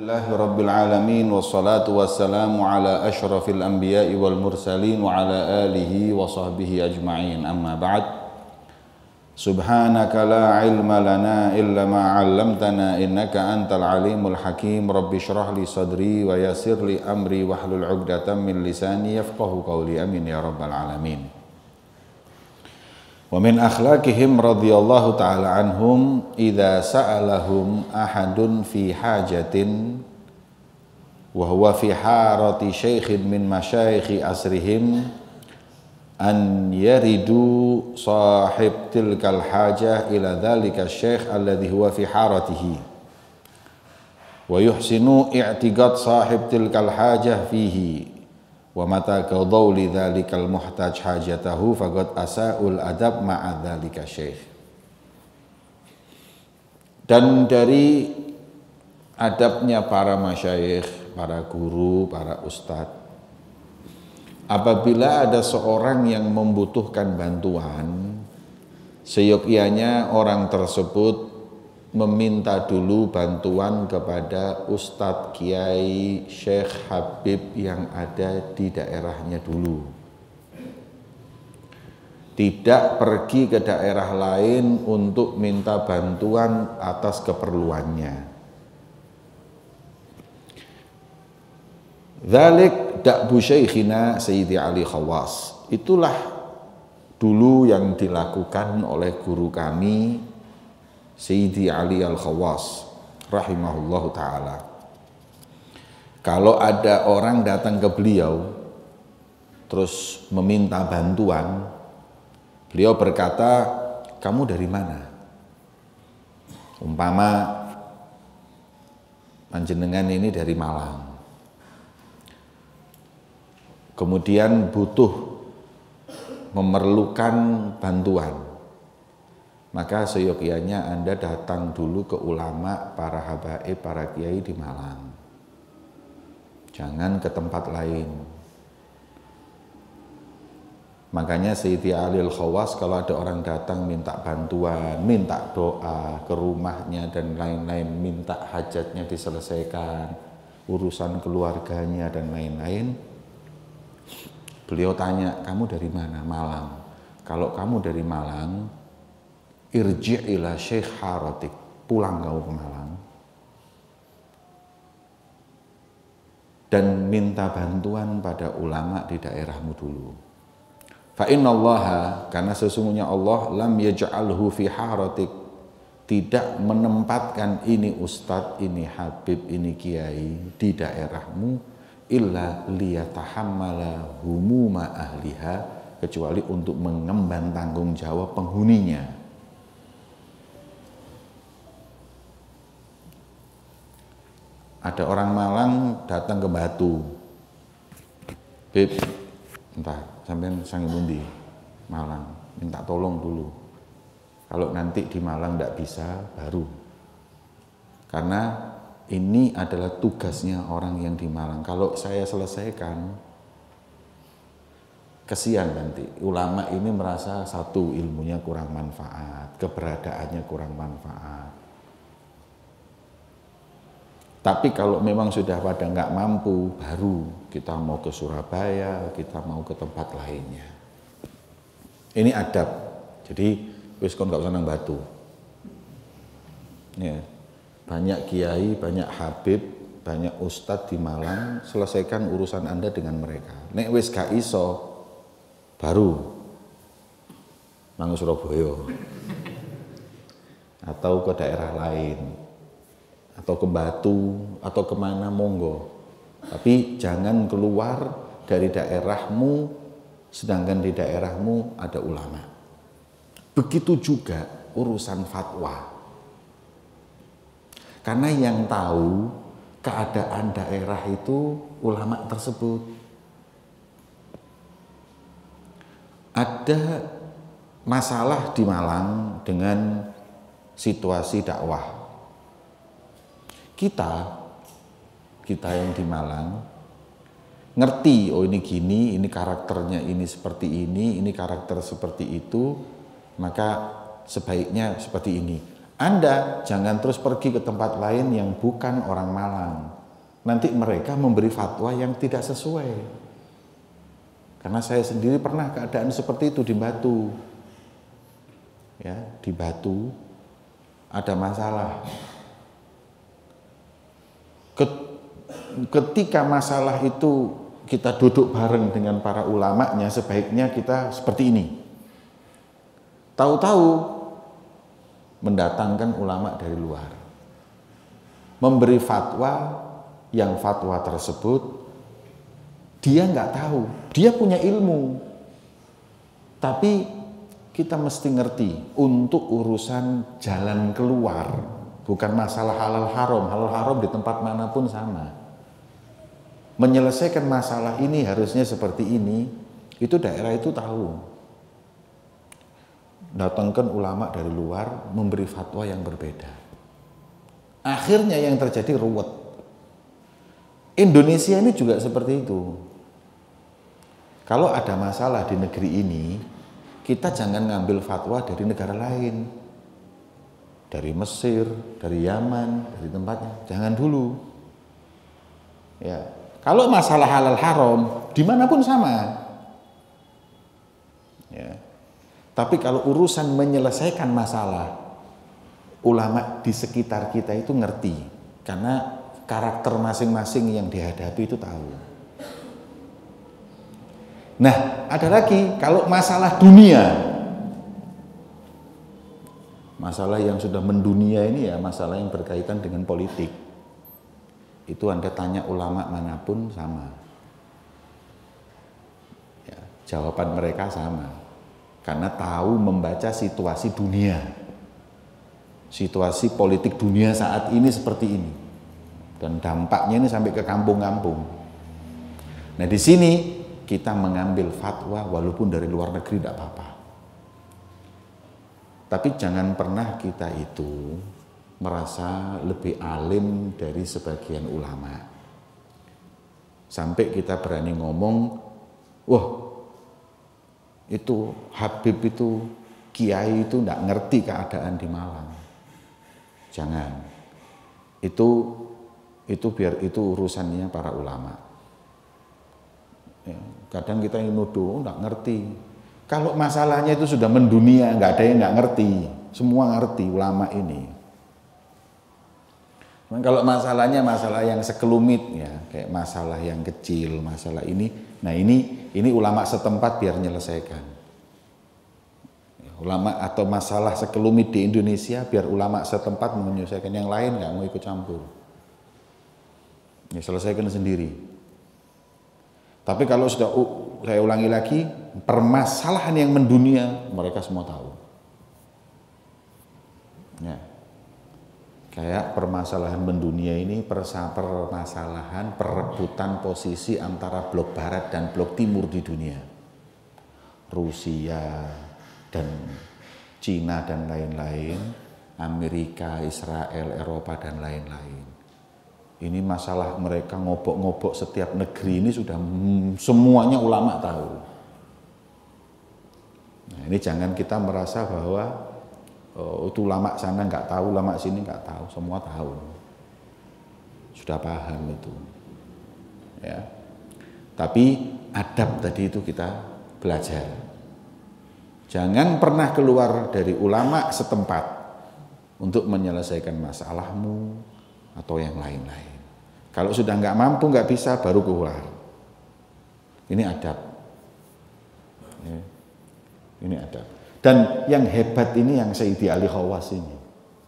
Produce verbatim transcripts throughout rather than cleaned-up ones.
Alhamdulillahirabbil alamin wassalatu wassalamu ala asyrafil anbiya'i wal mursalin wa ala alihi wa sahbihi ajma'in. Amma ba'd. Subhanaka la ilma lana illa ma 'allamtana innaka antal alimul hakim. Rabbi shrah li sadri wa yassir li amri wahlul 'uqdatam min lisani yafqahu qawli. Amin ya rabbal alamin. Wa min akhlaqihim radhiyallahu ta'ala anhum idza sa'alahum ahadun fi hajatin wa huwa fi harati syaikhin min masyayikhi asrihim an yaridu sahib tilkal hajah ila dhalika syaikh alladhi huwa fi haratihi wa yuhsinu i'tiqad sahib tilkal hajah fihi wa mata qadaw li dzalikal muhtaj hajatahu faqad asa'ul adab ma'a dzalika syekh. Dan dari adabnya para masyayikh, para guru, para ustadz, apabila ada seorang yang membutuhkan bantuan, seyogyanya orang tersebut meminta dulu bantuan kepada Ustadz, Kiai, Syekh, Habib yang ada di daerahnya dulu. Tidak pergi ke daerah lain untuk minta bantuan atas keperluannya. Dzalik da'bu Syekhina Sayyidi Ali Khawas. Itulah dulu yang dilakukan oleh guru kami Sayyidi Ali Al-Khawas rahimahullahu ta'ala. Kalau ada orang datang ke beliau terus meminta bantuan, beliau berkata, kamu dari mana? Umpama panjenengan ini dari Malang, kemudian butuh memerlukan bantuan, maka seyogyanya Anda datang dulu ke ulama, para habaib, para kiai di Malang. Jangan ke tempat lain. Makanya Sayyidi Ali Al-Khawas kalau ada orang datang minta bantuan, minta doa ke rumahnya dan lain-lain, minta hajatnya diselesaikan, urusan keluarganya dan lain-lain, beliau tanya, kamu dari mana? Malang. Kalau kamu dari Malang, irji' ila syekh haratik, pulang kau ke Malang dan minta bantuan pada ulama di daerahmu dulu. Fa innallaha, karena sesungguhnya Allah lam yaj'alhu fi haratik, tidak menempatkan ini ustadz, ini habib, ini kiai di daerahmu illa liyatahammala humuma ahliha, kecuali untuk mengemban tanggung jawab penghuninya. Ada orang Malang datang ke Batu, Bib, entah sampai sangi bundi Malang, minta tolong dulu. Kalau nanti di Malang tidak bisa, baru. Karena ini adalah tugasnya orang yang di Malang. Kalau saya selesaikan, kesian nanti. Ulama ini merasa satu, ilmunya kurang manfaat, keberadaannya kurang manfaat. Tapi kalau memang sudah pada nggak mampu, baru kita mau ke Surabaya, kita mau ke tempat lainnya. Ini adab. Jadi wis kon nggak usah nang Batu. Ya, banyak kiai, banyak habib, banyak ustadz di Malang. Selesaikan urusan Anda dengan mereka. Nek wis gak iso, baru nang Surabaya atau ke daerah lain, atau ke Batu, atau kemana, monggo. Tapi jangan keluar dari daerahmu, sedangkan di daerahmu ada ulama. Begitu juga urusan fatwa. Karena yang tahu keadaan daerah itu ulama tersebut. Ada masalah di Malang dengan situasi dakwah. Kita, kita yang di Malang, ngerti, oh ini gini, ini karakternya ini seperti ini, ini karakter seperti itu, maka sebaiknya seperti ini. Anda jangan terus pergi ke tempat lain yang bukan orang Malang. nanti mereka memberi fatwa yang tidak sesuai. Karena saya sendiri pernah keadaan seperti itu di Batu. Ya, di Batu ada masalah. Ketika masalah itu kita duduk bareng dengan para ulamanya, sebaiknya kita seperti ini. Tahu-tahu mendatangkan ulama dari luar, memberi fatwa, yang fatwa tersebut dia nggak tahu, dia punya ilmu, tapi kita mesti ngerti untuk urusan jalan keluar, bukan masalah halal haram. Halal haram di tempat manapun sama. Menyelesaikan masalah ini harusnya seperti ini, itu daerah itu tahu. Datangkan ulama dari luar memberi fatwa yang berbeda. Akhirnya yang terjadi ruwet. Indonesia ini juga seperti itu. Kalau ada masalah di negeri ini, kita jangan ngambil fatwa dari negara lain. Dari Mesir, dari Yaman, dari tempatnya. Jangan dulu. Ya. Kalau masalah halal haram, dimanapun sama. Ya. Tapi kalau urusan menyelesaikan masalah, ulama di sekitar kita itu ngerti. Karena karakter masing-masing yang dihadapi itu tahu. Nah, ada lagi, kalau masalah dunia, masalah yang sudah mendunia ini ya, masalah yang berkaitan dengan politik. Itu Anda tanya ulama manapun sama. Ya, jawaban mereka sama. Karena tahu membaca situasi dunia. Situasi politik dunia saat ini seperti ini. Dan dampaknya ini sampai ke kampung-kampung. Nah, di sini kita mengambil fatwa walaupun dari luar negeri tidak apa-apa. Tapi jangan pernah kita itu merasa lebih alim dari sebagian ulama. Sampai kita berani ngomong, wah itu Habib itu, Kiai itu tidak ngerti keadaan di Malang. Jangan. Itu itu biar itu urusannya para ulama. Ya, kadang kita yang nuduh, nggak ngerti. Kalau masalahnya itu sudah mendunia, nggak ada yang nggak ngerti. Semua ngerti ulama ini. Kalau masalahnya masalah yang sekelumit ya, kayak masalah yang kecil, masalah ini, nah ini ini ulama setempat biar menyelesaikan. Ulama atau masalah sekelumit di Indonesia biar ulama setempat menyelesaikan, yang lain nggak mau ikut campur. Ya, selesaikan sendiri. Tapi kalau sudah, uh, saya ulangi lagi, permasalahan yang mendunia mereka semua tahu. Ya. Kayak permasalahan mendunia ini, permasalahan perebutan posisi antara blok barat dan blok timur di dunia. Rusia dan Cina dan lain-lain, Amerika, Israel, Eropa dan lain-lain. Ini masalah mereka ngobok-ngobok setiap negeri ini sudah hmm, semuanya ulama tahu. Nah, ini jangan kita merasa bahwa oh, itu ulama sana nggak tahu, ulama sini nggak tahu, semua tahu. Sudah paham itu. Ya. Tapi adab tadi itu kita belajar. Jangan pernah keluar dari ulama setempat untuk menyelesaikan masalahmu atau yang lain-lain. Kalau sudah nggak mampu, nggak bisa, baru keluar. Ini adab. Ya. Ini adab. Dan yang hebat ini yang Sayyidi Ali Khawas ini.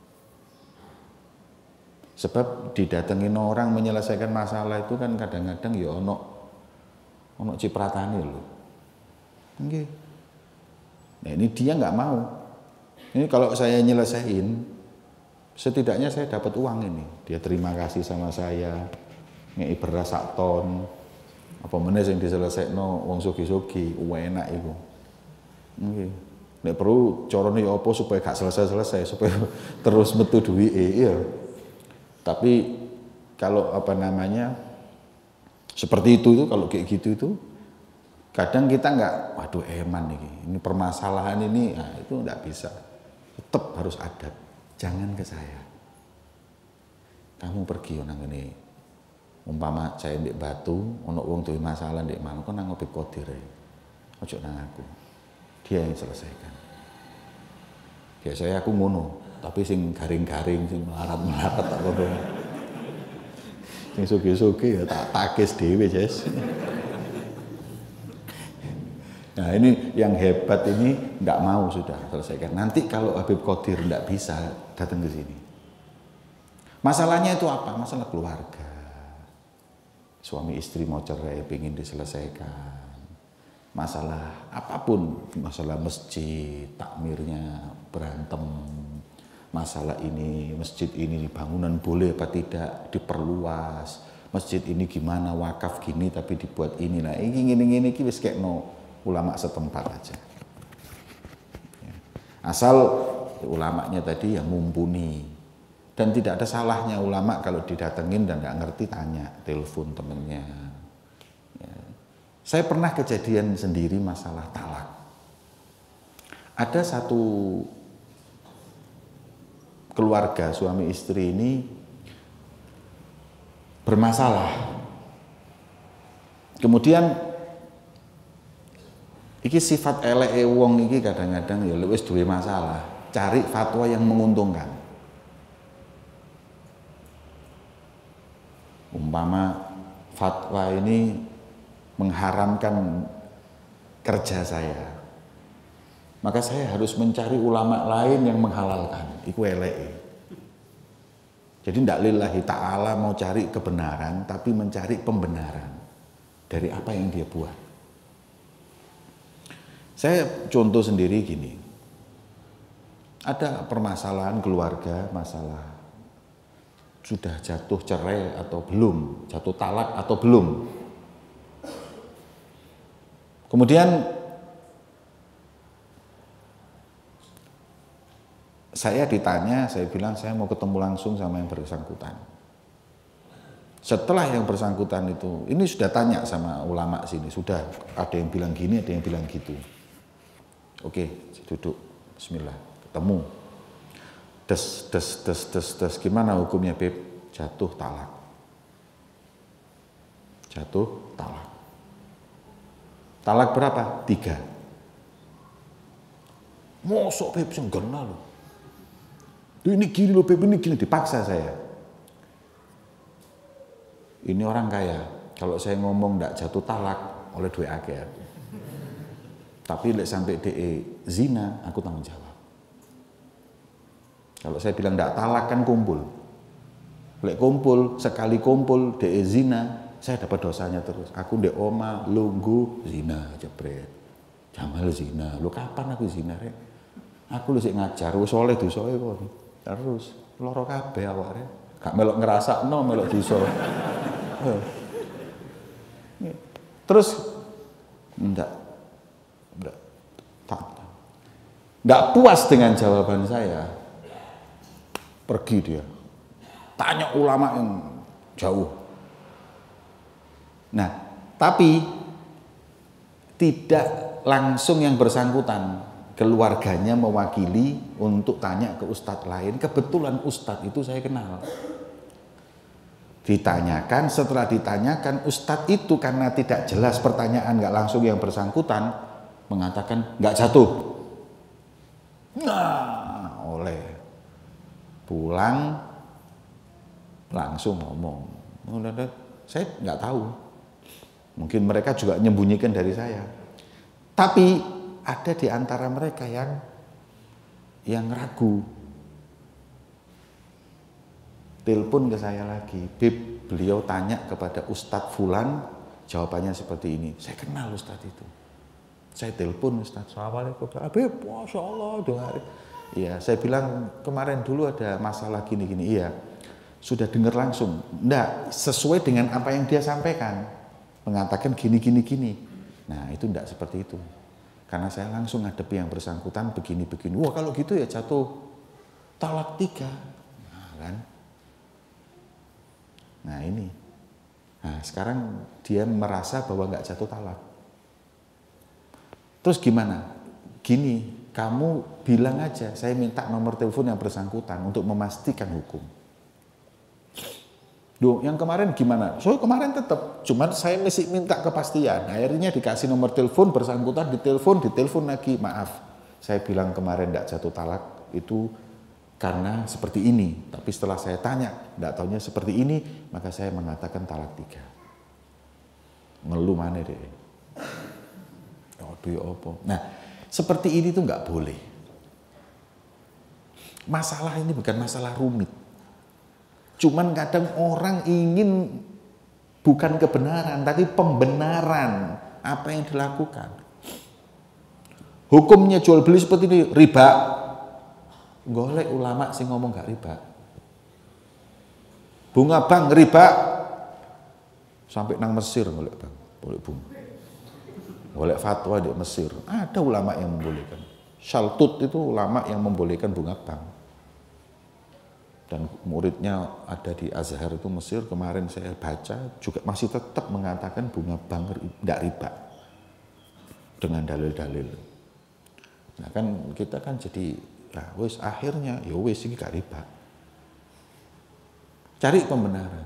Sebab didatengin orang menyelesaikan masalah itu kan kadang-kadang ya ono ono cipratane lho. Nggih. Nah, ini dia nggak mau. Ini kalau saya nyelesain, setidaknya saya dapat uang ini. Dia terima kasih sama saya, ngei beras sak ton. Apa meneh sing diselesaikno wong sugih-sugih, enak iku. Nggih. Nek perlu carane ya apa supaya gak selesai-selesai, supaya terus metu duwike, iya. Tapi kalau apa namanya seperti itu itu kalau kayak gitu itu kadang kita nggak, waduh eman nih, ini permasalahan ini, nah, itu nggak bisa. Tetap harus adab. Jangan ke saya. Kamu pergi nang ngene Umpama saya ndek Batu, ono wong duwe masalah ndek Malang, kok nang Habib Qadir ae. Ojo nang aku. Dia yang selesaikan. Biasanya aku ngono, tapi sing garing-garing, sing melarat-melarat tak ngono. Sing sugih-sugih ya tak takis dhewe, Jes. Nah ini yang hebat ini nggak mau sudah selesaikan. Nanti kalau Habib Qadir nggak bisa datang ke sini. Masalahnya itu apa? Masalah keluarga. Suami istri mau cerai, pengen diselesaikan. Masalah apapun, masalah masjid, takmirnya berantem. Masalah ini, masjid ini bangunan boleh apa tidak, diperluas. Masjid ini gimana, wakaf gini tapi dibuat ini. Nah ini gini-gini wis kayak no ulama setempat aja. Asal ulamanya tadi yang mumpuni. Dan tidak ada salahnya ulama kalau didatengin dan nggak ngerti tanya, telepon temennya. Ya. Saya pernah kejadian sendiri masalah talak. Ada satu keluarga suami istri ini bermasalah. Kemudian iki sifat eleke wong iki kadang-kadang ya wis duwe masalah, cari fatwa yang menguntungkan. Umpama fatwa ini mengharamkan kerja saya, maka saya harus mencari ulama lain yang menghalalkan. Iku eleke. Jadi ndak lillahi ta'ala mau cari kebenaran, tapi mencari pembenaran dari apa yang dia buat. Saya contoh sendiri gini, ada permasalahan keluarga, masalah sudah jatuh cerai atau belum, jatuh talak atau belum. Kemudian saya ditanya, saya bilang saya mau ketemu langsung sama yang bersangkutan. Setelah yang bersangkutan itu, ini sudah tanya sama ulama sini, sudah ada yang bilang gini, ada yang bilang gitu. Oke, duduk, bismillah, ketemu. Des, des, des, des, des, gimana hukumnya Beb? Jatuh talak. Jatuh talak. Talak berapa? Tiga. Mosok Beb, saya enggak kenal loh. Ini gini loh Beb, ini gini, dipaksa saya. Ini orang kaya, kalau saya ngomong enggak jatuh talak, oleh duit akeh aku. Tapi lek sampai D E zina, aku tanggung jawab. Kalau saya bilang enggak talak kan kumpul. Lek kumpul, sekali kumpul D E zina, saya dapat dosanya terus. Aku ndek oma, lunggu, zina, jebret. Jamal zina. Lu kapan aku zina, Rek? Aku lu sik ngajar, wis oleh dosae kon. Terus loro kabeh awake. Gak melok ngrasakno, melok dosa. Terus enggak enggak tak enggak puas dengan jawaban saya. Pergi dia. Tanya ulama yang jauh. Nah, tapi tidak langsung yang bersangkutan, keluarganya mewakili untuk tanya ke ustadz lain. Kebetulan ustadz itu saya kenal. Ditanyakan, setelah ditanyakan ustadz itu karena tidak jelas pertanyaan, nggak langsung yang bersangkutan, mengatakan nggak jatuh. Nah, oleh pulang langsung ngomong, saya nggak tahu, mungkin mereka juga menyembunyikan dari saya, tapi ada di antara mereka yang yang ragu. Telepon ke saya lagi, Bib, beliau tanya kepada Ustadz Fulan, jawabannya seperti ini. Saya kenal Ustadz itu. Saya telepon Ustadz, Assalamualaikum, Bib, Masya Allah, dengar. Iya, saya bilang kemarin dulu ada masalah gini-gini. Iya, sudah dengar langsung. Enggak, sesuai dengan apa yang dia sampaikan. Mengatakan gini-gini-gini. Nah, itu enggak seperti itu. Karena saya langsung ngadepi yang bersangkutan begini-begini. Wah, kalau gitu ya jatuh talak tiga. Nah, kan? Nah, ini. Nah, sekarang dia merasa bahwa enggak jatuh talak. Terus gimana? Gini. Kamu bilang aja, saya minta nomor telepon yang bersangkutan untuk memastikan hukum. Duh, yang kemarin gimana? So kemarin tetap, cuman saya mesti minta kepastian. Akhirnya dikasih nomor telepon, bersangkutan ditelepon, ditelepon lagi, maaf. Saya bilang kemarin tidak jatuh talak itu karena seperti ini. Tapi setelah saya tanya, tidak taunya seperti ini, maka saya mengatakan talak tiga. Ngeluh mana deh? Aduh ya apa? Nah, seperti ini tuh nggak boleh. Masalah ini bukan masalah rumit. Cuman kadang orang ingin bukan kebenaran, tapi pembenaran apa yang dilakukan. Hukumnya jual beli seperti ini, riba. Golek ulama sih ngomong gak riba. Bunga bank riba. Sampai nang Mesir golek bank, golek bunga. Golek fatwa di Mesir. Ada ulama yang membolehkan. Shaltut itu ulama yang membolehkan bunga bank. Dan muridnya ada di Azhar itu Mesir, kemarin saya baca juga masih tetap mengatakan bunga bank tidak riba dengan dalil-dalil. Nah kan kita kan jadi ya wis akhirnya ya wis ini gak riba. Cari pembenaran.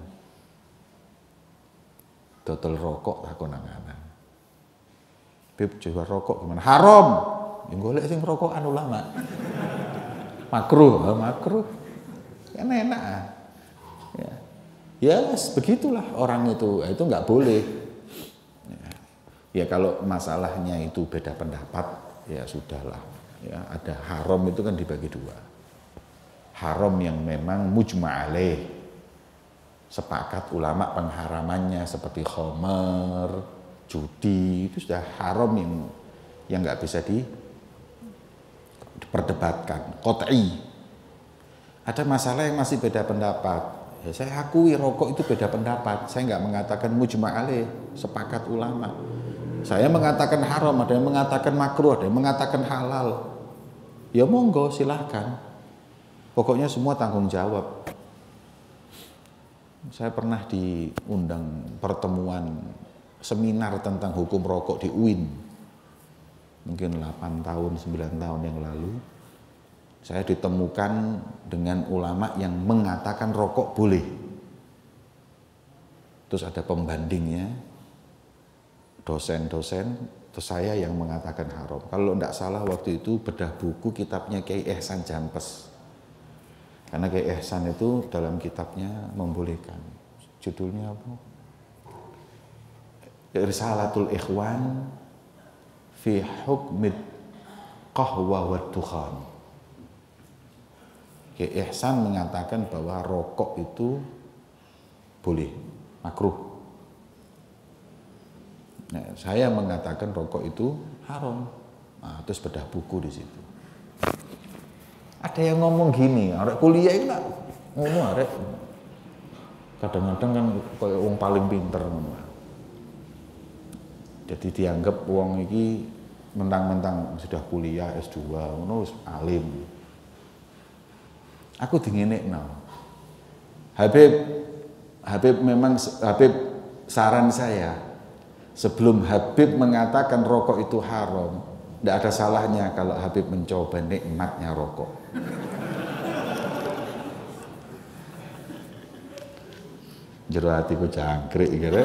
Total rokok tak konanganan. Bib coba rokok gimana? Haram. Yang golek sing rokokan ulama. Makruh, makruh. Kan enak. Ya, ya begitulah orang itu, itu nggak boleh. Ya, ya kalau masalahnya itu beda pendapat, ya sudahlah. Ya ada haram itu kan dibagi dua. Haram yang memang mujma' alaih, sepakat ulama pengharamannya seperti khamar, judi itu sudah haram yang yang nggak bisa di diperdebatkan, qat'i. Ada masalah yang masih beda pendapat. Ya, saya akui rokok itu beda pendapat. Saya nggak mengatakan mujma' alaih, sepakat ulama. Saya mengatakan haram, ada yang mengatakan makruh, ada yang mengatakan halal. Ya monggo silahkan. Pokoknya semua tanggung jawab. Saya pernah diundang pertemuan seminar tentang hukum rokok di U I N. Mungkin delapan tahun, sembilan tahun yang lalu. Saya ditemukan dengan ulama yang mengatakan rokok boleh. Terus ada pembandingnya, dosen-dosen, terus saya yang mengatakan haram. Kalau tidak salah waktu itu bedah buku kitabnya Kiai Ihsan Jampes. Karena Kiai Ihsan itu dalam kitabnya membolehkan. Judulnya apa? Risalatul Ikhwan fi hukmid qahwa wa dukhan. Kiai Ihsan mengatakan bahwa rokok itu boleh, makruh. Nah, saya mengatakan rokok itu haram. Nah, terus bedah buku di situ. Ada yang ngomong gini, arek kuliah itu lah, ngomong arek. Kadang-kadang kan kayak wong paling pinter ngono. Jadi dianggap wong iki mentang-mentang sudah kuliah S dua, ngono wis alim. Aku dingenekno. Habib Habib memang Habib saran saya sebelum Habib mengatakan rokok itu haram, tidak ada salahnya kalau Habib mencoba nikmatnya rokok. Jero hatiku jangkrik kira.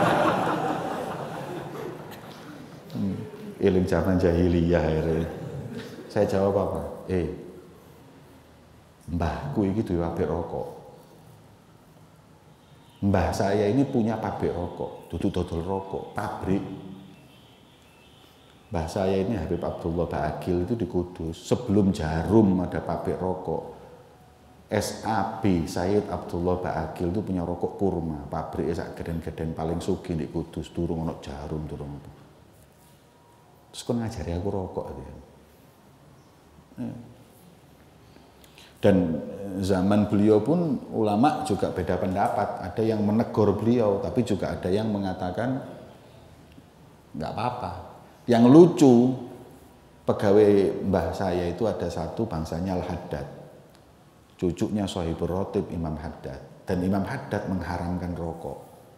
Hmm, iling zaman jahiliyah ya. Saya jawab apa? Eh, mbahku iki duwe pabrik rokok. Mbah saya ini punya pabrik rokok, dudu dodol rokok, pabrik. Mbah saya ini Habib Abdullah Ba'akil itu di Kudus. Sebelum Jarum ada pabrik rokok. S A B Sayyid Abdullah Ba'akil itu punya rokok kurma, pabrik sak geden-geden paling sugih di Kudus, durung ono Jarum, durung apa. Terus kon ngajari aku rokok gitu. Dan zaman beliau pun ulama juga beda pendapat. Ada yang menegur beliau, tapi juga ada yang mengatakan nggak apa-apa. Yang lucu, pegawai mbah saya itu ada satu bangsanya Al-Haddad. Cucunya Sohibur Rotib Imam Haddad. Dan Imam Haddad mengharamkan rokok.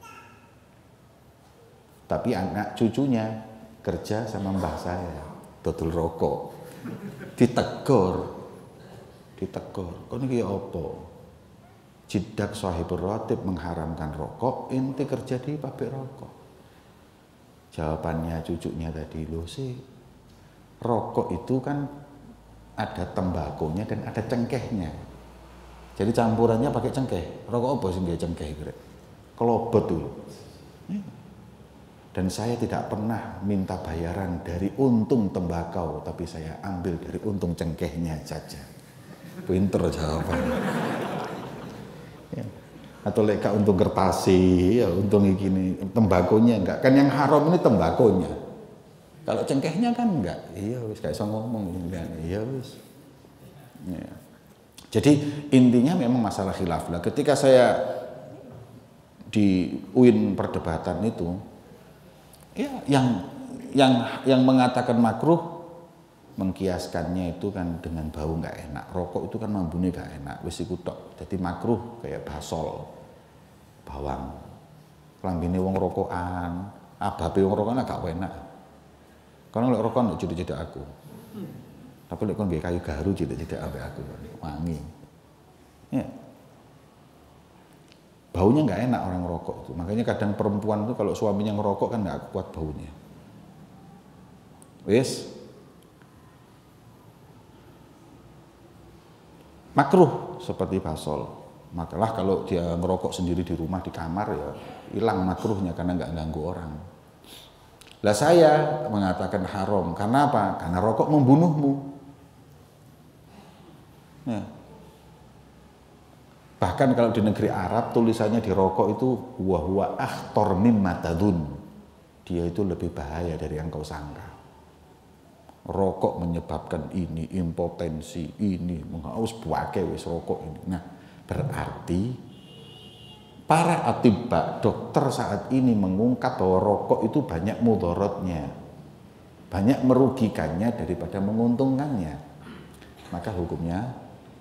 Tapi anak cucunya kerja sama mbah saya, dodol rokok. Ditegur. Ditegur, kok niki apa? Jiddak Shahibur Ratib mengharamkan rokok, ente kerja di pabrik rokok. Jawabannya cucunya tadi, loh sih, rokok itu kan ada tembakonya dan ada cengkehnya. Jadi campurannya pakai cengkeh. Rokok apa sih nggak cengkeh? Kelobot dulu. Dan saya tidak pernah minta bayaran dari untung tembakau, tapi saya ambil dari untung cengkehnya saja. Pinter jawabannya. Ya. Atau leka untung kertasi, ya untung gini, tembakonya enggak. Kan yang haram ini tembakonya. Kalau cengkehnya kan enggak. Iya wis kayak iso ngomong iya wis. Ya. Jadi intinya memang masalah khilaf lah. Ketika saya di U I N perdebatan itu, ya yang yang yang mengatakan makruh mengkiaskannya itu kan dengan bau nggak enak. Rokok itu kan mambune nggak enak, wis iku tok. Jadi makruh kayak basol, bawang. Lambene wong rokokan, ababe wong rokokan agak enak. Karena lek rokokan lek cedek-cedek aku. Tapi lek kon nggih kayu garu cedek-cedek ambek aku, wangi. Ya. Baunya nggak enak orang ngerokok itu. Makanya kadang perempuan itu kalau suaminya ngerokok kan nggak kuat baunya. Wes. Makruh seperti basol. Makalah kalau dia ngerokok sendiri di rumah di kamar ya hilang makruhnya karena nggak ganggu orang. Lah saya mengatakan haram karena apa? Karena rokok membunuhmu. Ya. Bahkan kalau di negeri Arab tulisannya di rokok itu wa huwa akhtar mimma tadun. Dia itu lebih bahaya dari yang kau sangka. Rokok menyebabkan ini, impotensi, ini, menghaus buake wis rokok ini. Nah, berarti para atibba, dokter saat ini mengungkap bahwa rokok itu banyak mudorotnya. Banyak merugikannya daripada menguntungkannya. Maka hukumnya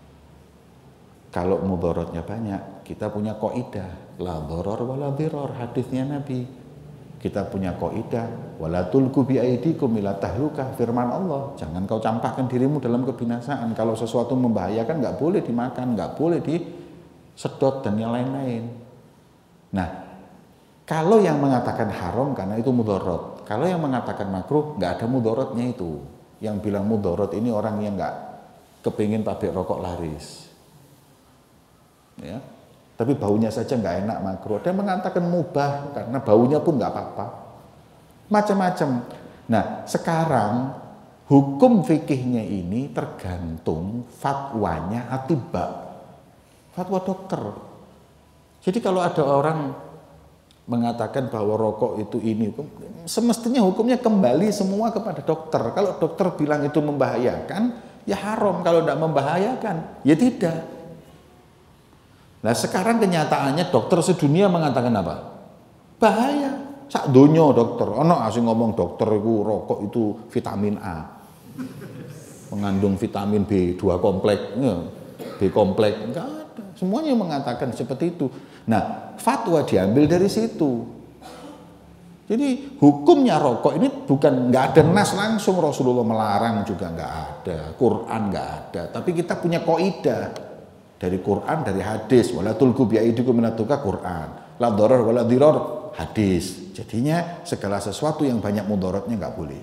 kalau mudorotnya banyak, kita punya kaidah la doror wala diror, hadisnya Nabi. Kita punya kaidah wala tulqu bi aidikum ila tahlukah, firman Allah. Jangan kau campakkan dirimu dalam kebinasaan. Kalau sesuatu membahayakan nggak boleh dimakan, nggak boleh disedot dan yang lain-lain. Nah, kalau yang mengatakan haram karena itu mudorot, kalau yang mengatakan makruh nggak ada mudorotnya itu. Yang bilang mudorot ini orang yang nggak kepingin pabrik rokok laris. Ya, tapi baunya saja nggak enak makruh. Ada yang mengatakan mubah karena baunya pun nggak apa-apa. Macam-macam. Nah, sekarang hukum fikihnya ini tergantung fatwanya atibba, fatwa dokter. Jadi kalau ada orang mengatakan bahwa rokok itu ini, semestinya hukumnya kembali semua kepada dokter. Kalau dokter bilang itu membahayakan, ya haram. Kalau tidak membahayakan, ya tidak. Nah sekarang kenyataannya dokter sedunia mengatakan apa? Bahaya. Sak donya dokter. Ono asing ngomong dokter itu rokok itu vitamin A. Mengandung vitamin B dua kompleks, B kompleks. Enggak ada. Semuanya mengatakan seperti itu. Nah, fatwa diambil dari situ. Jadi hukumnya rokok ini bukan nggak ada nas langsung Rasulullah melarang juga nggak ada, Quran nggak ada. Tapi kita punya kaidah. Dari Quran, dari hadis, wala tulqu bi aidikum minatuka Quran, la dharar wala dhirar hadis. Jadinya segala sesuatu yang banyak mudorotnya nggak boleh.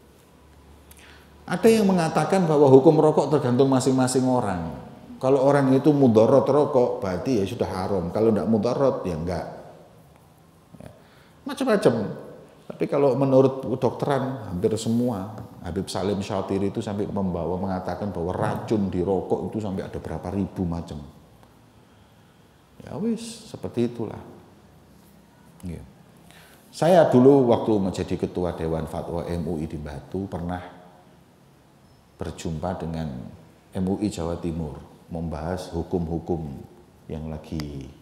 Ada yang mengatakan bahwa hukum rokok tergantung masing-masing orang. Kalau orang itu mudorot rokok, berarti ya sudah haram. Kalau tidak mudorot, ya enggak. Ya. Macam-macam. Tapi kalau menurut dokteran, hampir semua, Habib Salim Syatiri itu sampai membawa mengatakan bahwa racun di rokok itu sampai ada berapa ribu macam. Ya wis, seperti itulah. Ya. Saya dulu waktu menjadi ketua Dewan Fatwa M U I di Batu pernah berjumpa dengan M U I Jawa Timur membahas hukum-hukum yang lagi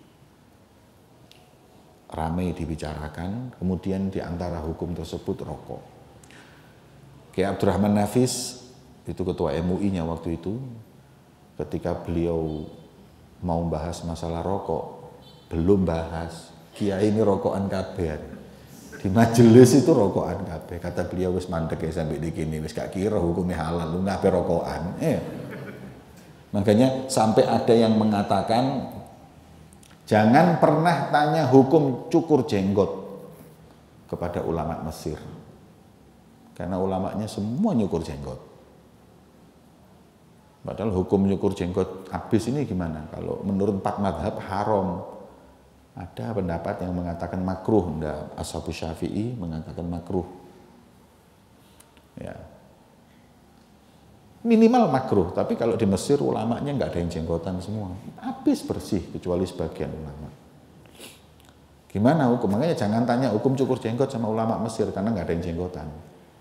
ramai dibicarakan, kemudian di antara hukum tersebut rokok. Kiai Abdurrahman Nafis, itu ketua M U I-nya waktu itu, ketika beliau mau bahas masalah rokok, belum bahas, kiai ini rokokan kabeh. Di majelis itu rokokan kabeh. Kata beliau wis mandek ya sampai di kini, wis gak kira hukumnya halal, lu ngapain rokokan. Eh. Makanya sampai ada yang mengatakan Jangan pernah tanya hukum cukur jenggot kepada ulama Mesir. Karena ulamanya semua nyukur jenggot. Padahal hukum nyukur jenggot habis ini gimana? Kalau menurut empat madhab haram. Ada pendapat yang mengatakan makruh. Ashabu Syafi'i mengatakan makruh. Ya. Minimal makruh, tapi kalau di Mesir ulamanya nggak ada yang jenggotan semua, habis bersih kecuali sebagian ulama. Gimana hukum? Makanya jangan tanya hukum cukur jenggot sama ulama Mesir karena nggak ada yang jenggotan.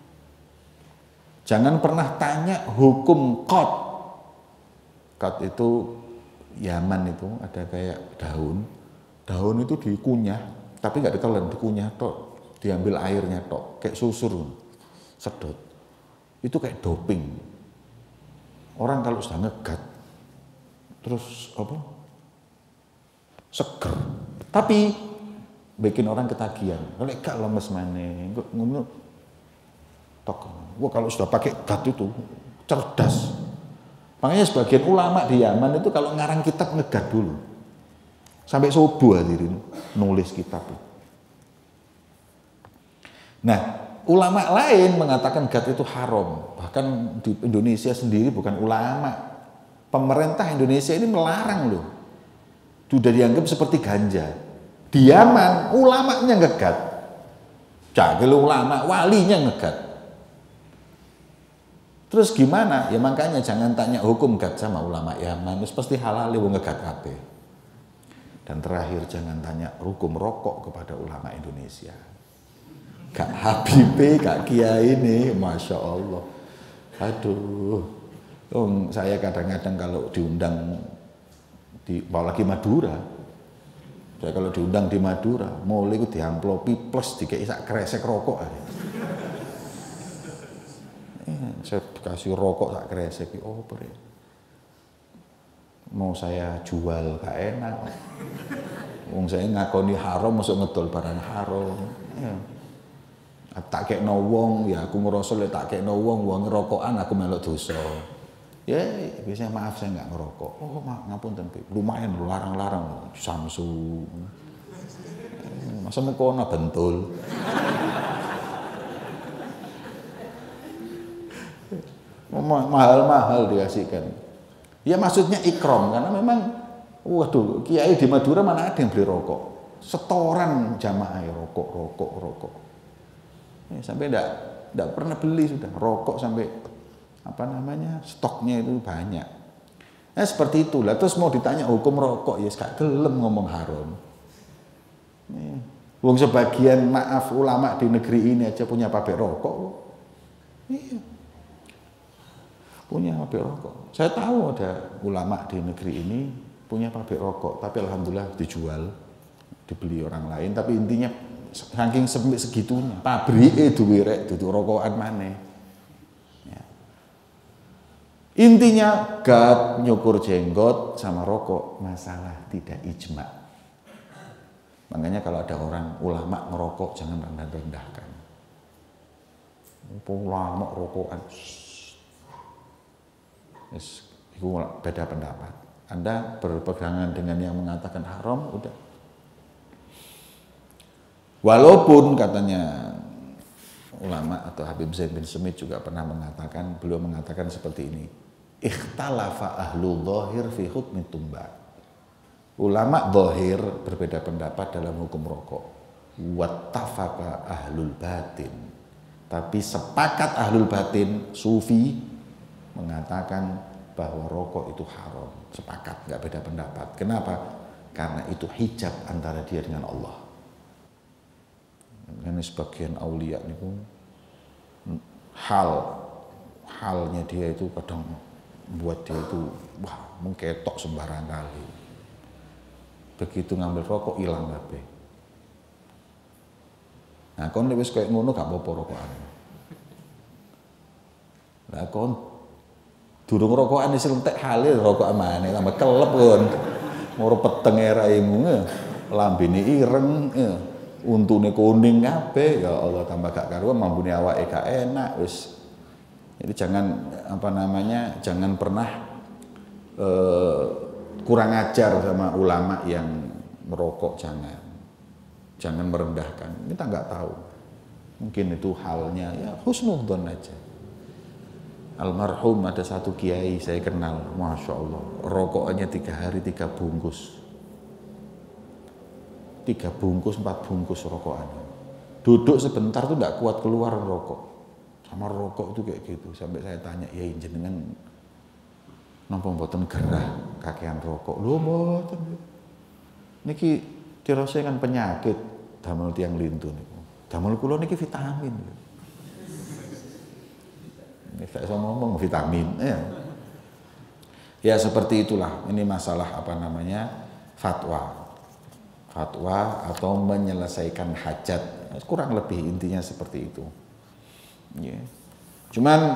Jangan pernah tanya hukum qad. Qad itu Yaman itu ada kayak daun, daun itu dikunyah, tapi nggak ditelan, dikunyah tok, diambil airnya tok, kayak susur, sedot. Itu kayak doping. Orang kalau sudah ngegat, terus apa? Seger. Tapi bikin orang ketagihan. Kalau gak lemes maneh, ngono tok. Wah, kalau sudah pakai gat itu cerdas. Makanya sebagian ulama di Yaman itu kalau ngarang kitab ngegat dulu. Sampai subuh hadirin nulis kitab. Nah, ulama lain mengatakan gat itu haram. Bahkan di Indonesia sendiri bukan ulama. Pemerintah Indonesia ini melarang loh. Sudah dianggap seperti ganja. Di Yaman ulamanya ngegat. Jangan ulama, walinya ngegat. Terus gimana? Ya makanya jangan tanya hukum gat sama ulama Yaman. Terus pasti halal wong ngegat kabeh. Dan terakhir jangan tanya hukum rokok kepada ulama Indonesia. Kak Habibie, Kak Kiai ini, Masya Allah. Aduh, oh, saya kadang-kadang kalau diundang, di, apalagi Madura, saya kalau diundang di Madura, mulai itu diamplopi plus dikei sak kresek rokok aja. Eh, saya kasih rokok sak kresek, oh beri. Mau saya jual gak enak. Wong saya ngakoni haram, masuk ngedol barang haram. Ya. Tak kek no wong, ya aku merasa tak kek no wong, wong ngerokokan aku melok dosa. Ya biasanya maaf saya nggak ngerokok. Oh maaf ngapunten, lumayan larang-larang Samsu. Masa mau kono bentul. Mahal-mahal dikasihkan. Ya maksudnya ikram karena memang waduh kiai di Madura mana ada yang beli rokok. Setoran jamaah rokok, rokok, rokok. Ya, sampai enggak enggak pernah beli sudah rokok sampai apa namanya stoknya itu banyak. Nah seperti itulah. Terus mau ditanya hukum rokok ya gak gelem ngomong haram. Ya. Wong sebagian maaf ulama di negeri ini aja punya pabrik rokok. Iya. Punya pabrik rokok. Saya tahu ada ulama di negeri ini punya pabrik rokok, tapi alhamdulillah dijual, dibeli orang lain. Tapi intinya saking segitunya, pabrike duwe rek dudu rokokan maneh. Ya. Intinya gat nyukur jenggot sama rokok masalah tidak ijma. Makanya kalau ada orang ulama ngerokok jangan rendah-rendahkan. Ulama rokokan. Yes, itu beda pendapat. Anda berpegangan dengan yang mengatakan haram, udah. Walaupun katanya ulama atau Habib Zain bin Semit juga pernah mengatakan, beliau mengatakan seperti ini, ikhtalafa ahlu dhahir fi hukmi tumba. Ulama dhahir berbeda pendapat dalam hukum rokok. Wattafaqa ahlul batin. Tapi sepakat ahlul batin, sufi, mengatakan bahwa rokok itu haram. Sepakat, nggak beda pendapat. Kenapa? Karena itu hijab antara dia dengan Allah. Karena sebagian aulia itu hal halnya dia itu kadang buat dia itu wah mengketok sembarang kali. Begitu ngambil rokok hilang kabeh. Nah kon wis koyo ngono gak apa-apa rokokan. Lah kon durung rokokan wis entek hale rokok maneh tambah kelep kon. Moro peteng raimu lambene ireng ya. Untune kuning kabeh ya Allah tambah gak karuan mambune awake gak enak wis. Jadi jangan apa namanya jangan pernah eh, kurang ajar sama ulama yang merokok jangan, jangan merendahkan. Kita nggak tahu, mungkin itu halnya ya husnudzon aja. Almarhum ada satu kiai saya kenal, masya Allah, rokoknya tiga hari tiga bungkus, tiga bungkus empat bungkus rokokannya. Duduk sebentar tuh nggak kuat keluar rokok, sama rokok itu kayak gitu. Sampai saya tanya, ya jenengan napa mboten gerah kakean rokok? Lho mboten. Niki dirasa kan penyakit damel tiyang lintu niku. Damel kula niki vitamin. Nek saya ngomong vitamin ya. Ya seperti itulah. Ini masalah apa namanya? Fatwa. Fatwa atau menyelesaikan hajat. Kurang lebih intinya seperti itu. Ya. Cuman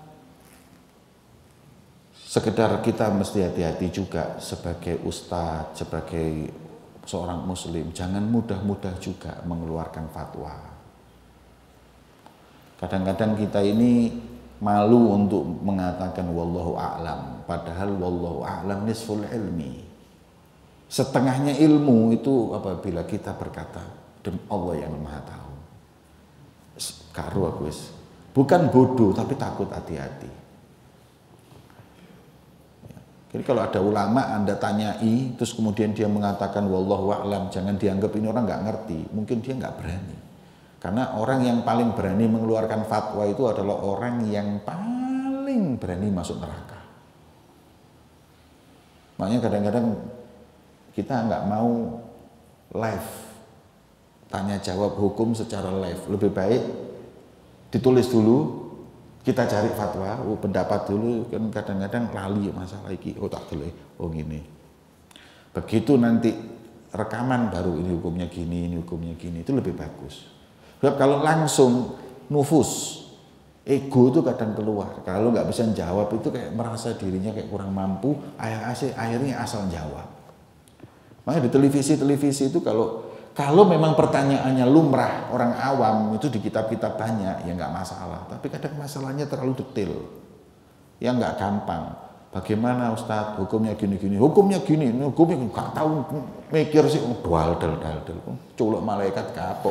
sekedar kita mesti hati-hati juga sebagai ustadz, sebagai seorang muslim, jangan mudah-mudah juga mengeluarkan fatwa. Kadang-kadang kita ini malu untuk mengatakan wallahu a'lam, padahal wallahu a'lam nisful ilmi. Setengahnya ilmu itu apabila kita berkata demi Allah yang Maha tahu. Karo aku wis, bukan bodoh tapi takut hati-hati. Jadi kalau ada ulama Anda tanyai, terus kemudian dia mengatakan wallahu a'lam, jangan dianggap ini orang nggak ngerti. Mungkin dia nggak berani. Karena orang yang paling berani mengeluarkan fatwa itu adalah orang yang paling berani masuk neraka. Makanya kadang-kadang kita nggak mau live, tanya jawab hukum secara live. Lebih baik ditulis dulu, kita cari fatwa, oh, pendapat dulu, kan kadang-kadang lali masalah iki, oh tak boleh, oh gini. Begitu nanti rekaman baru ini hukumnya gini, ini hukumnya gini, itu lebih bagus. Sebab kalau langsung nufus, ego itu kadang keluar. Kalau nggak bisa jawab itu kayak merasa dirinya kayak kurang mampu, akhirnya asal jawab. Makanya di televisi-televisi itu kalau Kalau memang pertanyaannya lumrah, orang awam itu di kitab-kitab banyak, ya nggak masalah. Tapi kadang masalahnya terlalu detail, ya nggak gampang. Bagaimana Ustadz, hukumnya gini-gini, hukumnya gini, hukumnya nggak tahu, mikir sih, dual dal dal dal, culuk malaikat kapok.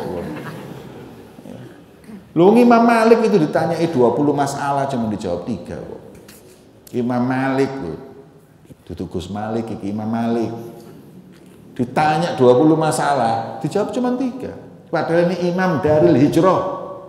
Lu Imam Malik itu ditanyai dua puluh masalah cuma dijawab tiga kok. Imam Malik loh, itu Gus Malik, iki Imam Malik. Ditanya dua puluh masalah, dijawab cuma tiga. Padahal ini imam Darul Hijrah,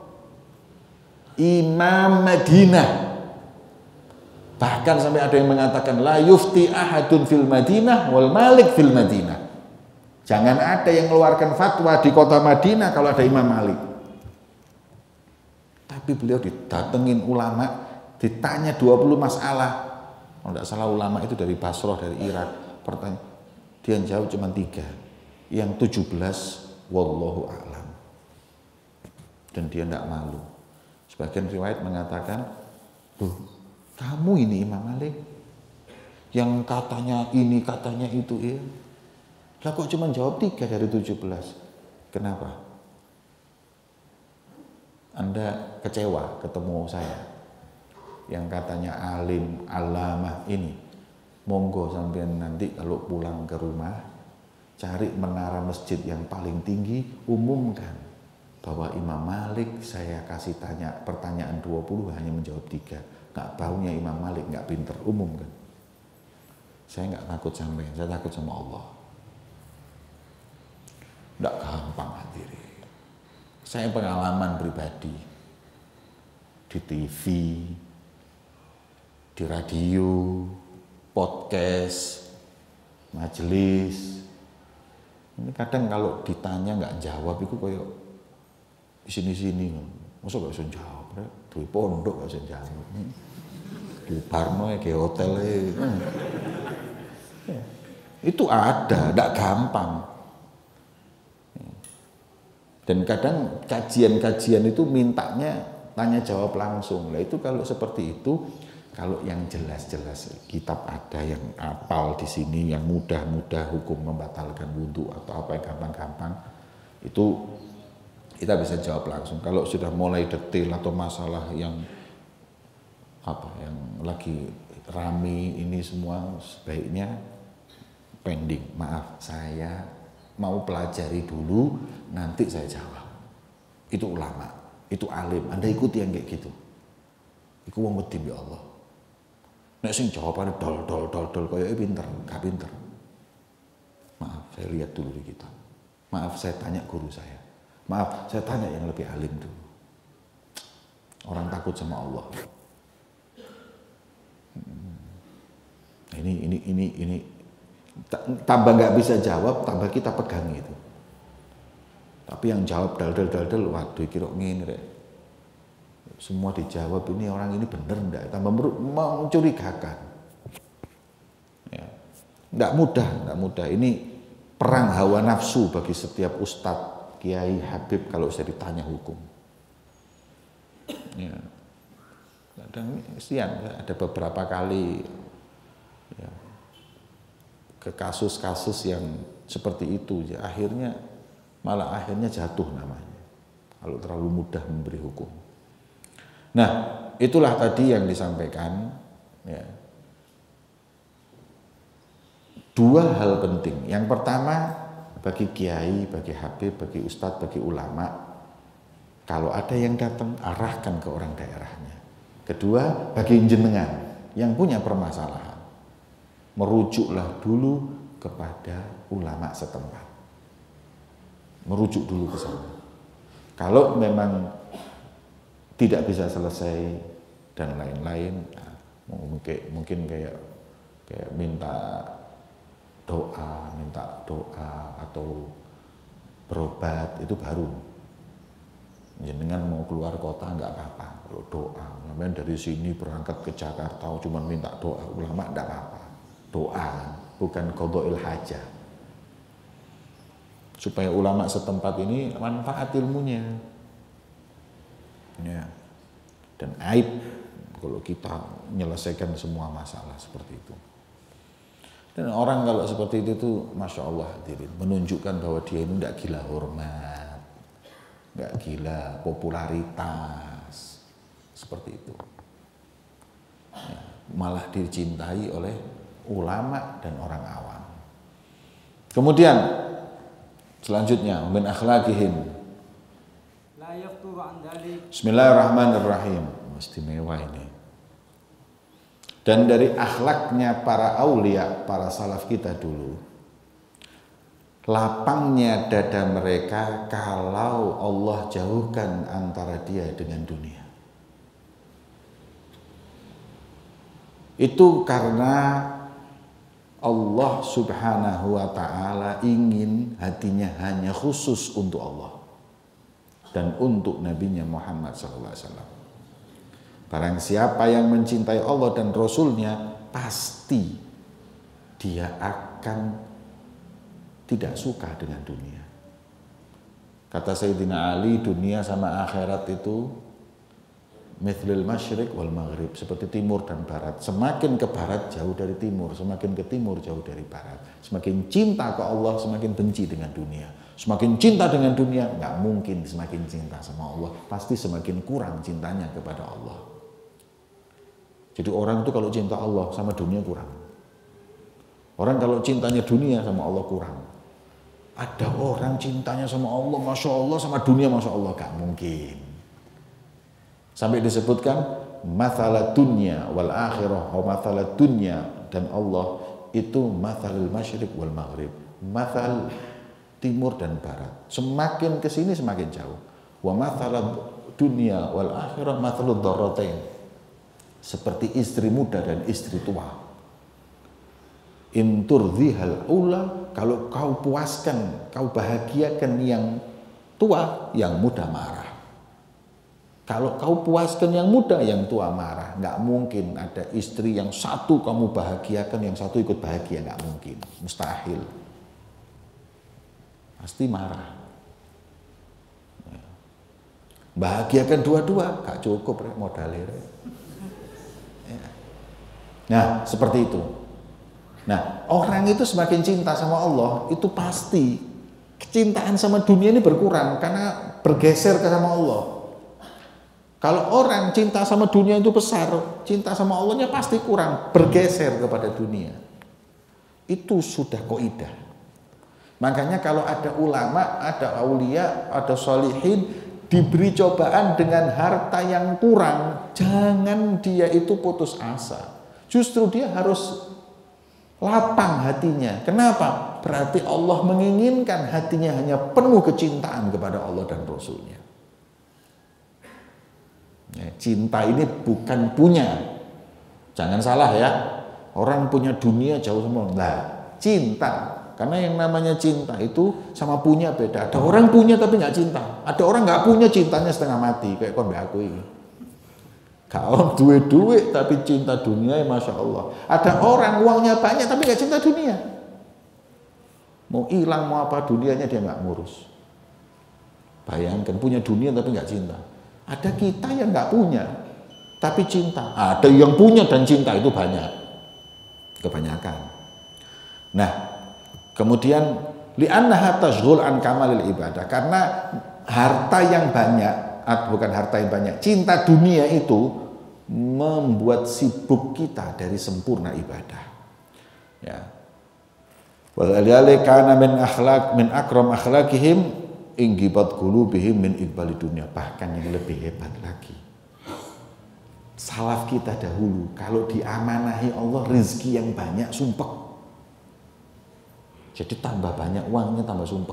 imam Madinah. Bahkan sampai ada yang mengatakan la yufti ahadun fil Madinah wal Malik fil Madinah. Jangan ada yang mengeluarkan fatwa di kota Madinah kalau ada Imam Malik. Tapi beliau didatengin ulama, ditanya dua puluh masalah. Kalau tidak salah ulama itu dari Basrah, dari Irak. Pertanyaan, dia jawab cuma tiga, yang tujuh belas wallahu a'lam, dan dia tidak malu. Sebagian riwayat mengatakan, tuh kamu ini Imam Malik yang katanya ini katanya itu ya, lah kok cuma jawab tiga dari tujuh belas? Kenapa? Anda kecewa ketemu saya yang katanya alim alamah ini? Monggo sampean nanti kalau pulang ke rumah cari menara masjid yang paling tinggi, umumkan bahwa Imam Malik saya kasih tanya pertanyaan dua puluh hanya menjawab tiga. Nggak baunya Imam Malik nggak pinter, umumkan. Saya nggak takut sampean, saya takut sama Allah. Nggak gampang hadirin. Saya pengalaman pribadi di T V, di radio, podcast, majelis. Ini kadang kalau ditanya nggak jawab itu kayak di sini-sini. Masa nggak bisa jawab? Di pondok nggak bisa jawab. Di Parno kayak hotel. Itu ada, nggak gampang. Dan kadang kajian-kajian itu mintanya tanya jawab langsung. Lah itu kalau seperti itu. Kalau yang jelas-jelas kitab ada yang apal di sini, yang mudah-mudah hukum membatalkan wudhu atau apa yang gampang-gampang, itu kita bisa jawab langsung. Kalau sudah mulai detail atau masalah yang apa yang lagi rame ini semua sebaiknya pending. Maaf, saya mau pelajari dulu, nanti saya jawab. Itu ulama, itu alim. Anda ikuti yang kayak gitu. Iku wong wedi ya Allah. Nek sing jawabane dol dol dol dol koyoke pinter, gak pinter. Maaf, saya lihat dulu di kitab. Maaf, saya tanya guru saya. Maaf, saya tanya yang lebih alim dulu. Orang takut sama Allah. Ini ini ini ini tambah nggak bisa jawab, tambah kita pegang itu. Tapi yang jawab dal-dal-dal-dal, waduh kira ngene rek. Semua dijawab, ini orang ini bener enggak? Tambah mencurigakan. Ya. Enggak mudah, enggak mudah. Ini perang hawa nafsu bagi setiap ustadz, kiai, habib kalau saya ditanya hukum. Ya. Kadang kesian, ada beberapa kali ya, ke kasus-kasus yang seperti itu, ya, akhirnya malah akhirnya jatuh namanya kalau terlalu mudah memberi hukum. Nah, itulah tadi yang disampaikan ya. Dua hal penting. Yang pertama, bagi kiai, bagi habib, bagi ustadz, bagi ulama, kalau ada yang datang arahkan ke orang daerahnya. Kedua, bagi jenengan yang punya permasalahan, merujuklah dulu kepada ulama setempat. Merujuk dulu ke sana. Kalau memang tidak bisa selesai dan lain-lain, nah, mungkin mungkin kayak kayak minta doa, minta doa atau berobat itu baru. Jangan mau keluar kota nggak apa-apa. Kalau doa, namanya dari sini berangkat ke Jakarta, cuma minta doa, ulama nggak apa-apa. Doa bukan qadha'il hajah. Supaya ulama setempat ini manfaat ilmunya. Ya. Dan aib kalau kita menyelesaikan semua masalah seperti itu. Dan orang kalau seperti itu tuh, masya Allah, hadirin, menunjukkan bahwa dia ini tidak gila hormat, nggak gila popularitas, seperti itu. Ya. Malah dicintai oleh ulama dan orang awam. Kemudian selanjutnya, min akhlaqihim. Bismillahirrahmanirrahim. Istimewa ini. Dan dari akhlaknya para aulia, para salaf kita dulu, lapangnya dada mereka kalau Allah jauhkan antara dia dengan dunia. Itu karena Allah subhanahu wa ta'ala ingin hatinya hanya khusus untuk Allah dan untuk Nabi-Nya Muhammad sallallahu alaihi wasallam. Barang siapa yang mencintai Allah dan Rasulnya, pasti dia akan tidak suka dengan dunia. Kata Sayyidina Ali, dunia sama akhirat itu mithlil masyriq wal maghrib, seperti timur dan barat. Semakin ke barat jauh dari timur, semakin ke timur jauh dari barat. Semakin cinta ke Allah, semakin benci dengan dunia. Semakin cinta dengan dunia, nggak mungkin semakin cinta sama Allah. Pasti semakin kurang cintanya kepada Allah. Jadi orang itu kalau cinta Allah sama dunia kurang. Orang kalau cintanya dunia sama Allah kurang. Ada orang cintanya sama Allah, masya Allah, sama dunia masya Allah, gak mungkin. Sampai disebutkan mathala dunya wal akhirah wa mathala dunya, dan Allah itu mathalul masyriq wal maghrib, mathal timur dan barat. Semakin ke sini semakin jauh. Wa mathala dunya wal akhirah mathalud dharratain. Seperti istri muda dan istri tua. In turdhihal ula, kalau kau puaskan, kau bahagiakan yang tua, yang muda marah. Kalau kau puaskan yang muda, yang tua marah. Nggak mungkin ada istri yang satu kamu bahagiakan, yang satu ikut bahagia, nggak mungkin, mustahil. Pasti marah. Bahagiakan dua-dua, gak cukup modalnya. Nah, seperti itu. Nah, orang itu semakin cinta sama Allah, itu pasti kecintaan sama dunia ini berkurang karena bergeser ke sama Allah. Kalau orang cinta sama dunia itu besar, cinta sama Allahnya pasti kurang, bergeser kepada dunia. Itu sudah kaidah. Makanya kalau ada ulama, ada aulia, ada sholihin diberi cobaan dengan harta yang kurang, jangan dia itu putus asa. Justru dia harus lapang hatinya. Kenapa? Berarti Allah menginginkan hatinya hanya penuh kecintaan kepada Allah dan Rasulnya. Ya, cinta ini bukan punya. Jangan salah ya. Orang punya dunia jauh semua. Nah, cinta. Karena yang namanya cinta itu sama punya beda. Ada orang punya tapi nggak cinta. Ada orang nggak punya, cintanya setengah mati. Kayak kon aku ini. Kalau duit-duit tapi cinta dunia, ya Masya Allah. Ada orang uangnya banyak tapi nggak cinta dunia. Mau hilang mau apa dunianya dia nggak ngurus. Bayangkan punya dunia tapi nggak cinta. Ada kita yang nggak punya tapi cinta. Ada yang punya dan cinta itu banyak. Kebanyakan. Nah, kemudian li'annaha tashghul an kamalil ibadah, karena harta yang banyak, bukan harta yang banyak, cinta dunia itu membuat sibuk kita dari sempurna ibadah. Ya. Walhali kana min akhlaq min akram akhlaqihim inggibat qulubihim min iqbali dunia. Bahkan yang lebih hebat lagi, salaf kita dahulu kalau diamanahi Allah rezeki yang banyak sumpek. Jadi tambah banyak uangnya tambah sumpek.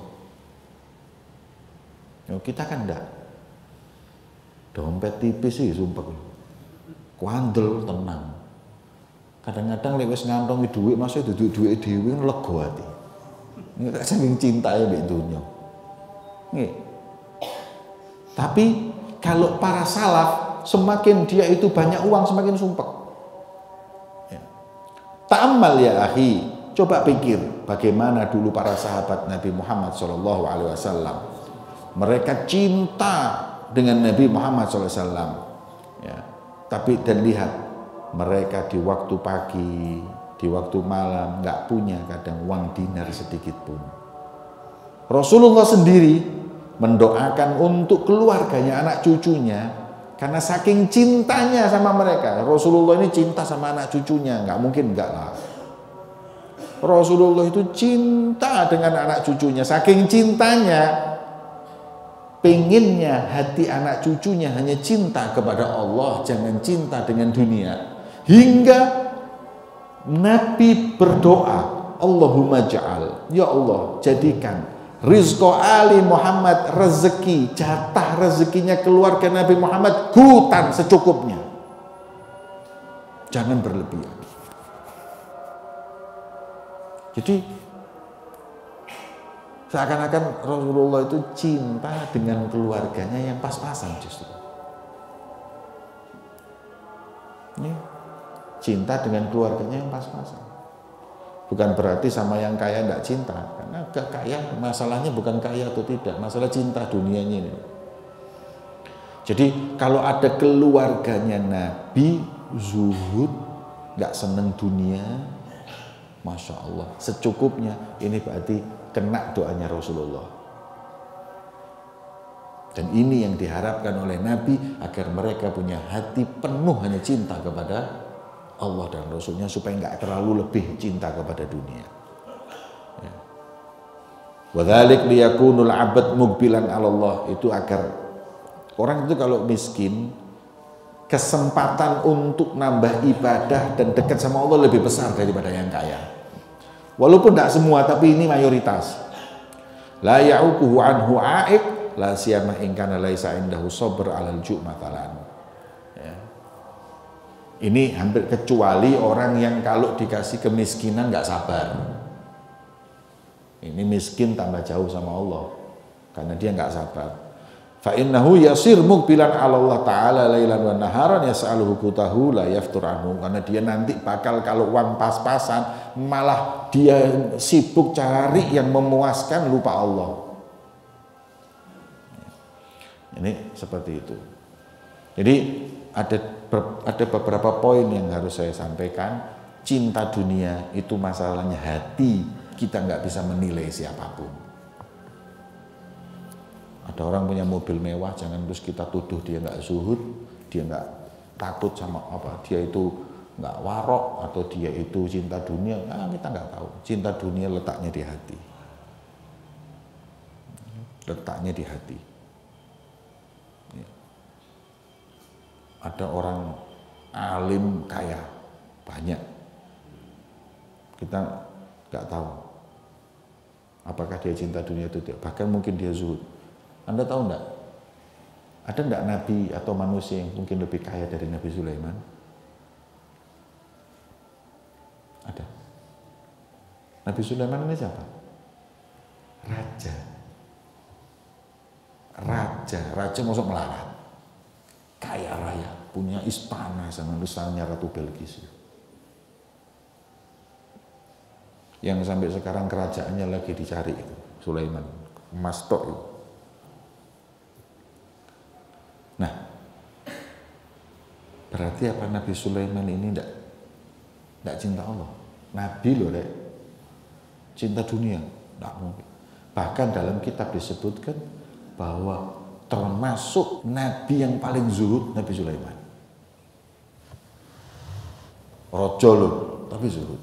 Nah, kita kan enggak. Dompet tipis sih sumpek. Kuandel tenang. Kadang-kadang lewes ngantongi duit masih duduk duit dhewe lega ati. Nek saking cintae mbek dunya. Nggih. Tapi kalau para salaf semakin dia itu banyak uang semakin sumpek. Ya. Ta'ammal ya akhi. Coba pikir bagaimana dulu para sahabat Nabi Muhammad shallallahu alaihi wasallam. Mereka cinta dengan Nabi Muhammad shallallahu alaihi wasallam. Ya. Tapi dan lihat mereka di waktu pagi, di waktu malam nggak punya kadang uang dinar sedikit pun. Rasulullah sendiri mendoakan untuk keluarganya, anak cucunya, karena saking cintanya sama mereka. Rasulullah ini cinta sama anak cucunya, nggak mungkin nggak lah. Rasulullah itu cinta dengan anak cucunya, saking cintanya, pengennya hati anak cucunya hanya cinta kepada Allah, jangan cinta dengan dunia. Hingga Nabi berdoa, Allahumma ja'al, ya Allah jadikan rizqa Ali Muhammad, rezeki, jatah rezekinya keluarga Nabi Muhammad hutan secukupnya, jangan berlebihan. Jadi seakan-akan Rasulullah itu cinta dengan keluarganya yang pas-pasan justru. Ini cinta dengan keluarganya yang pas-pasan. Bukan berarti sama yang kaya tidak cinta, karena kaya masalahnya bukan kaya atau tidak, masalah cinta dunianya ini. Jadi kalau ada keluarganya Nabi zuhud, nggak seneng dunia, Masya Allah, secukupnya, ini berarti kena doanya Rasulullah. Dan ini yang diharapkan oleh Nabi, agar mereka punya hati penuh hanya cinta kepada Allah dan Rasulnya, supaya nggak terlalu lebih cinta kepada dunia. Ya. Wadhalik liyakunul abad mukbilan Allah, itu agar orang itu kalau miskin, kesempatan untuk nambah ibadah dan dekat sama Allah lebih besar daripada yang kaya. Walaupun tidak semua, tapi ini mayoritas. La ya'uquhu anhu a'ik, la siyama in kana laisa indahu sabr 'alal ju' matalan. Ya. Ini hampir kecuali orang yang kalau dikasih kemiskinan nggak sabar. Ini miskin tambah jauh sama Allah karena dia nggak sabar. Fa innahu yasir mukbilan 'ala Allah taala lailan wa naharan yas'aluhu qutahu la yaftur anhu, karena dia nanti bakal kalau uang pas-pasan malah dia sibuk cari yang memuaskan, lupa Allah. Ini seperti itu. Jadi ada ada beberapa poin yang harus saya sampaikan. Cinta dunia itu masalahnya hati, kita nggak bisa menilai siapapun. Ada orang punya mobil mewah, jangan terus kita tuduh dia nggak zuhud, dia nggak takut sama apa, dia itu nggak warok, atau dia itu cinta dunia. Nah, kita nggak tahu. Cinta dunia letaknya di hati. letaknya di hati. Ya. Ada orang alim kaya, banyak. Kita nggak tahu apakah dia cinta dunia itu tidak. Bahkan mungkin dia zuhud. Anda tahu nggak? Ada nggak nabi atau manusia yang mungkin lebih kaya dari Nabi Sulaiman? Ada. Nabi Sulaiman ini siapa? Raja. Raja, raja masuk melarat. Kaya raya, punya istana sama istananya Ratu Belkis. Yang sampai sekarang kerajaannya lagi dicari itu, Sulaiman, emas tok itu. Nah, berarti apa Nabi Sulaiman ini enggak enggak cinta Allah? Nabi loh, Rek. Cinta dunia, enggak mungkin. Bahkan dalam kitab disebutkan bahwa termasuk nabi yang paling zuhud Nabi Sulaiman. Rojo loh, tapi zuhud.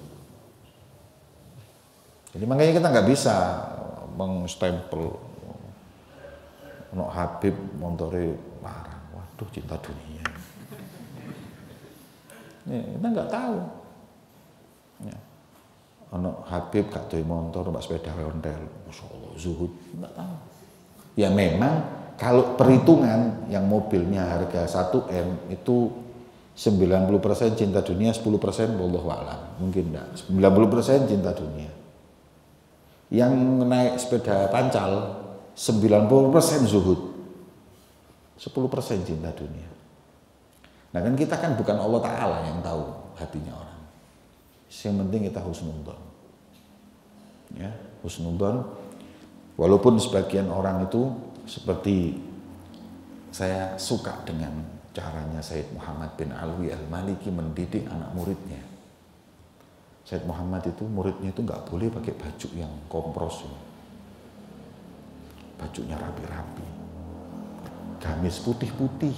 Jadi makanya kita nggak bisa mengstempel ono Habib montore larang. Waduh, cinta dunia. Ya, kita nggak tahu. Ya. Ono Habib gak duwe motor, mbak sepeda ontel, masya Allah zuhud, nggak tahu. Ya memang kalau perhitungan yang mobilnya harga satu M itu sembilan puluh persen cinta dunia, sepuluh persen wallahu a'lam. Mungkin enggak, sembilan puluh persen cinta dunia. Yang naik sepeda pancal sembilan puluh persen zuhud, sepuluh persen cinta dunia. Nah kan kita kan bukan Allah Ta'ala yang tahu hatinya orang. Yang penting kita husnudzon. Ya, husnudzon. Walaupun sebagian orang itu seperti saya suka dengan caranya Sayyid Muhammad bin Alwi Al-Maliki mendidik anak muridnya. Sayyid Muhammad itu muridnya itu nggak boleh pakai baju yang kompros, bajunya rapi-rapi, gamis putih-putih.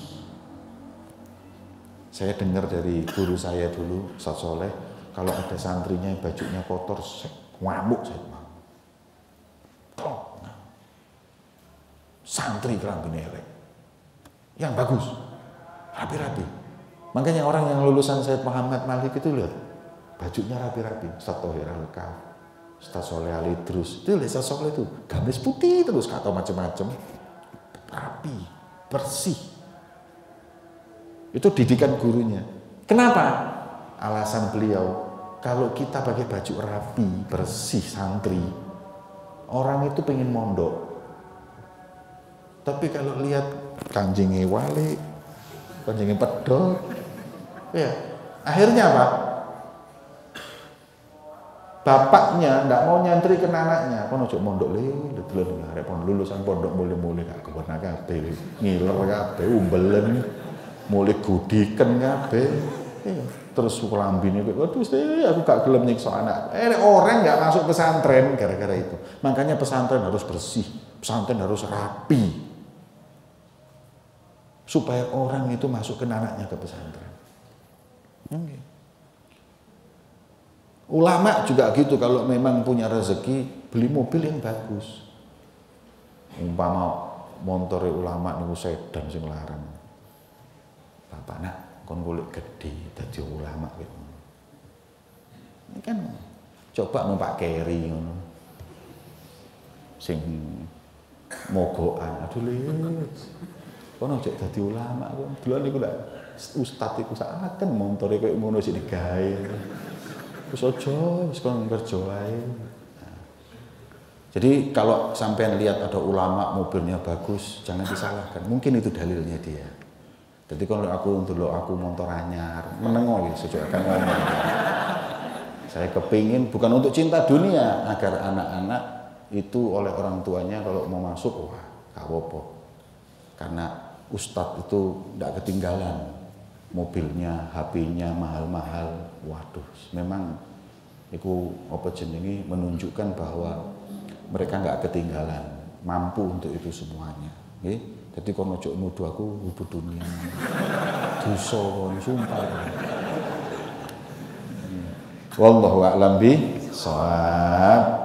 Saya dengar dari guru saya dulu, Ustaz Soleh, kalau ada santrinya yang bajunya kotor, ngamuk Sayyid Muhammad. Oh, nah. Santri kelambine elek, yang bagus, rapi-rapi. Makanya orang yang lulusan Sayyid Muhammad Malik itu lihat, bajunya rapi-rapi. Ustaz Thohir Al-Kaf, Ustaz Soleh Al-Idrus, itu lihat Ustaz Soleh itu gamis putih terus, gak tahu macam-macam, rapi, bersih. Itu didikan gurunya. Kenapa? Alasan beliau, kalau kita pakai baju rapi, bersih, santri, orang itu pengen mondok. Tapi kalau lihat kanjenge wali, kanjenge pedot, ya akhirnya apa? Bapaknya ndak mau nyantri ke anaknya, kono ojo mondok le, delon arek pon lulusan pondok mulai-mulai gak kebenar kabeh, ngiler kabeh, umbelen, mulai gudiken kabeh. Iya. Terus kelambine kok, waduh aku gak gelem nyiksa anak. Eh orang nggak masuk pesantren gara-gara itu. Makanya pesantren harus bersih, pesantren harus rapi. Supaya orang itu masuk ke anaknya ke pesantren. Okay. Ulama juga gitu, kalau memang punya rezeki beli mobil yang bagus. Umpama montore ulama niku sedan sing larang. Bapak nak kon golek gede dadi ulama gitu. Ini kan coba numpak keri ngono. Sing mogokan, aduh lit. Kono cek dadi ulama kok. Dulu niku lak ustaz iku saken montore koyo ngono sik digawe. Wis aja wis kon kerja wae. Jadi kalau sampean lihat ada ulama mobilnya bagus, jangan disalahkan. Mungkin itu dalilnya dia. Jadi kalau aku dulu aku motor anyar, menengok ya sejak kan ngomong. Saya kepingin bukan untuk cinta dunia, agar anak-anak itu oleh orang tuanya kalau mau masuk, wah gak apa-apa. Karena ustadz itu tidak ketinggalan, mobilnya, H P-nya mahal-mahal. Waduh, memang itu apa jenenge menunjukkan bahwa mereka nggak ketinggalan, mampu untuk itu semuanya. Okay? Jadi kalau ojo nuduh aku hubud dunia, dosa kon sumpah. Wallahu a'lam bishawab.